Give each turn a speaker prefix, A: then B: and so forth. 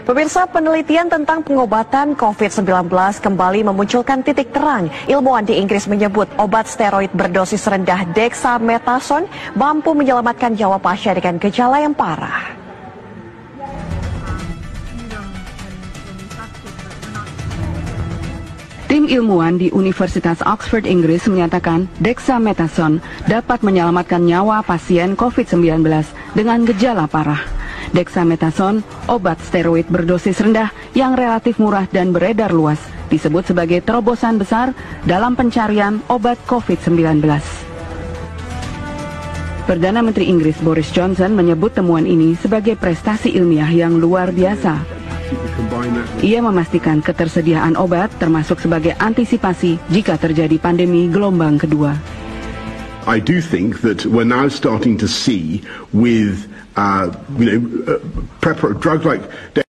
A: Pemirsa, penelitian tentang pengobatan COVID-19 kembali memunculkan titik terang. Ilmuwan di Inggris menyebut obat steroid berdosis rendah dexamethasone mampu menyelamatkan nyawa pasien dengan gejala yang parah.
B: Tim ilmuwan di Universitas Oxford, Inggris menyatakan dexamethasone dapat menyelamatkan nyawa pasien COVID-19 dengan gejala parah. Dexamethasone, obat steroid berdosis rendah yang relatif murah dan beredar luas, disebut sebagai terobosan besar dalam pencarian obat COVID-19. Perdana Menteri Inggris Boris Johnson menyebut temuan ini sebagai prestasi ilmiah yang luar biasa. Ia memastikan ketersediaan obat termasuk sebagai antisipasi jika terjadi pandemi gelombang kedua.
C: I do think that we're now starting to see with drugs like